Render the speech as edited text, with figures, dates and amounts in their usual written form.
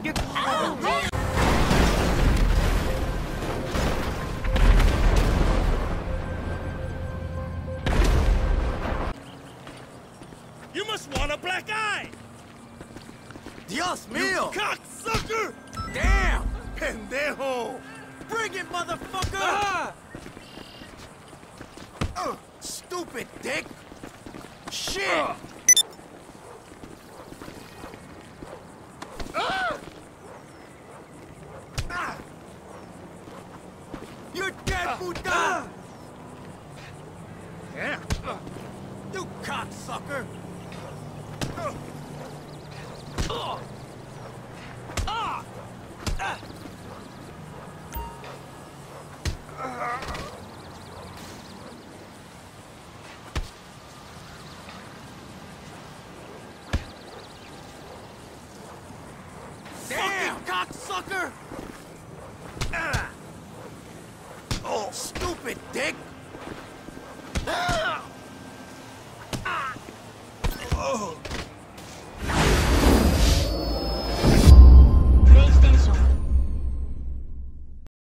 You must want a black eye! Dios mío! Cocksucker! Damn! Pendejo! Bring it, motherfucker! Stupid dick! Shit! You're dead, puta! Yeah. You cocksucker! Damn! Cocksucker! Oh, stupid dick! Oh.